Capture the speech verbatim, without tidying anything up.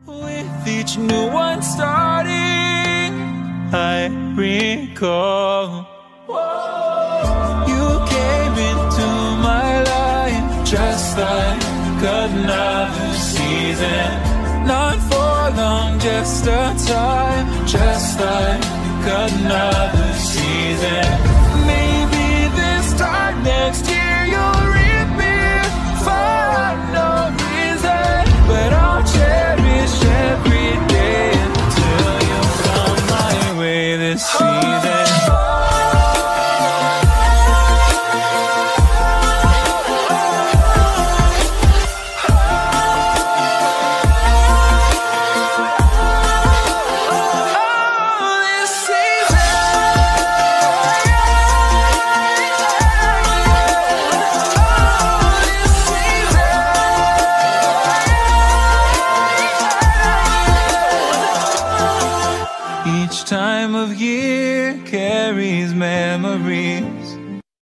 With each new one starting, I recall you came into my life just like another season. Not for long, just a time, just like another season. Maybe this time next year you'll reappear for no reason, but I'll cherish every day until you come my way this season. Time of year carries memory.